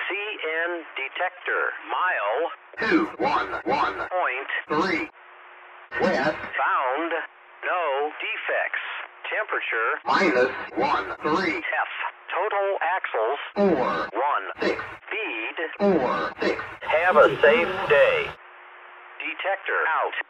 CN detector. Mile 211.3. West. found. No defects. Temperature -13. F. Total axles 1. 4 6 Speed. 4 6. Have a safe day. Detector out.